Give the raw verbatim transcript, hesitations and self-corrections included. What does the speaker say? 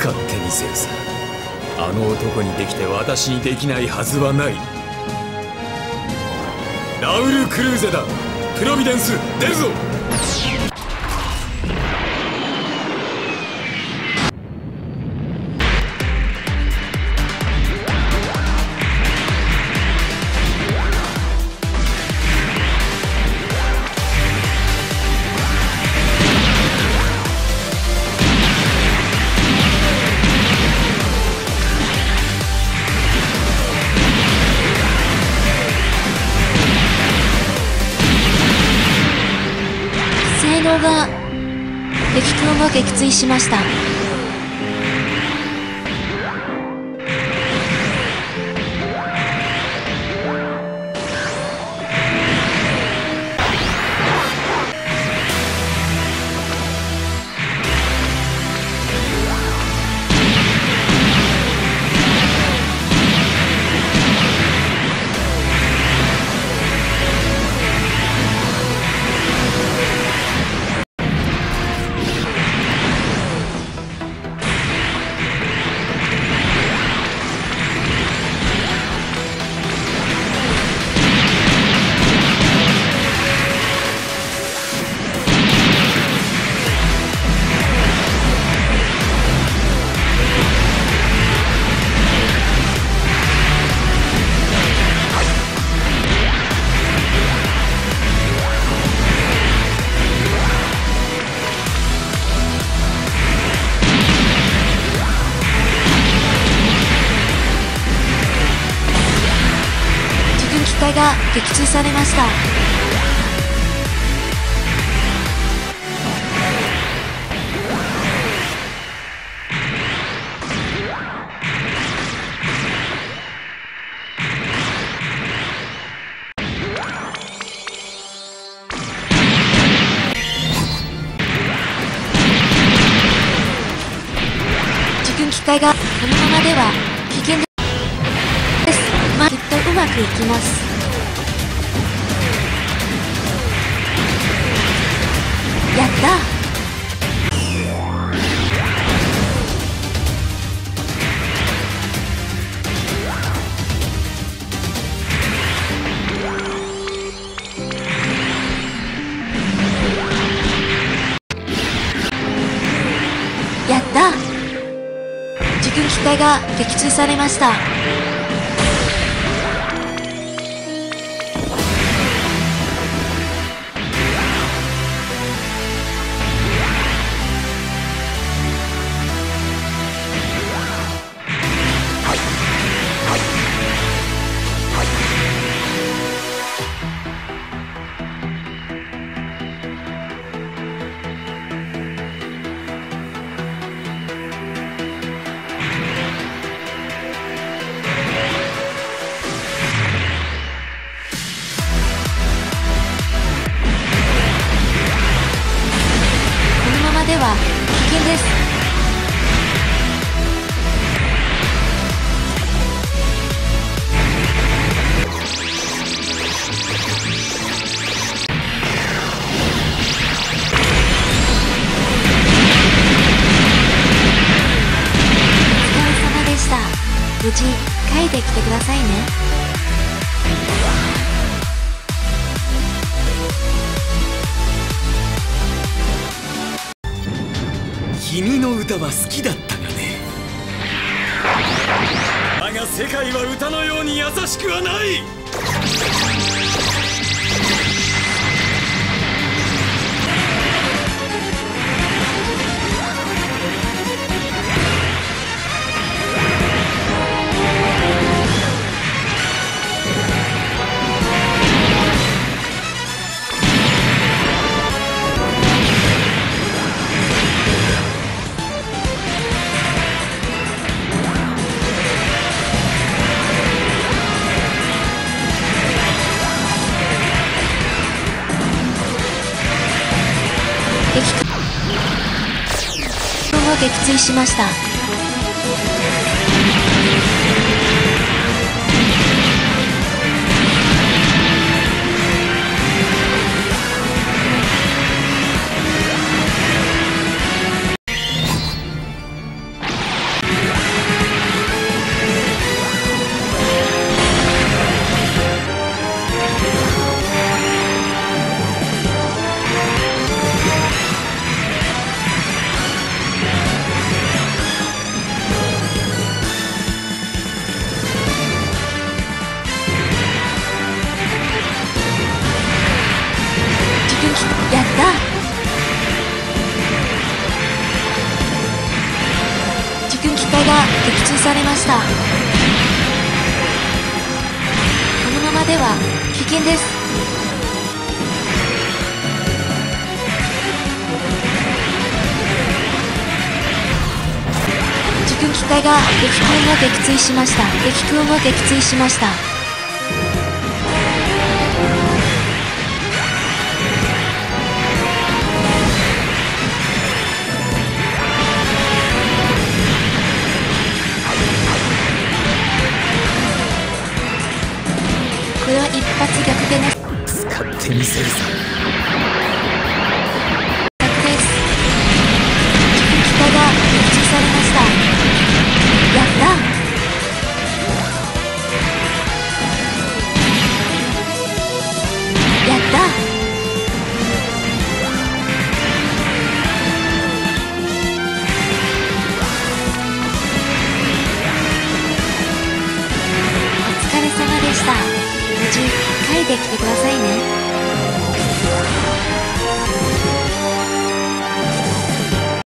使ってみせるさ。あの男にできて私にできないはずはない。ラウル・クルーゼだ。プロビデンス出るぞ。 性能が敵軍は撃墜しました。機体が撃墜されました。自軍機体がこのままでは危険です。まあきっとうまくいきます。やった。やった。自軍機体が撃墜されました。では危険です。お疲れ様でした。無事帰ってきてくださいね。 君の歌は好きだったがね。だが世界は歌のように優しくはない。撃墜しました。 撃墜されました。このままでは危険です。自軍機体が敵空を撃墜しました。敵空を撃墜しました。これは一発逆転の使ってみせるさ。 逆です。自軍機体が撃墜されました。やった。やった。お疲れ様でした。無事帰ってきてくださいね。